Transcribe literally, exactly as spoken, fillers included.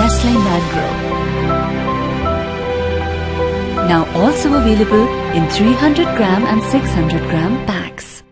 Nestlé Nangroww. Now also available in three hundred gram and six hundred gram packs.